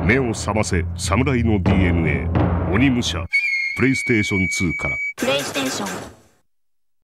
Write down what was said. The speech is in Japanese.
目を覚ませ侍の DNA 鬼武者プレイステーション2から。 プレイステーション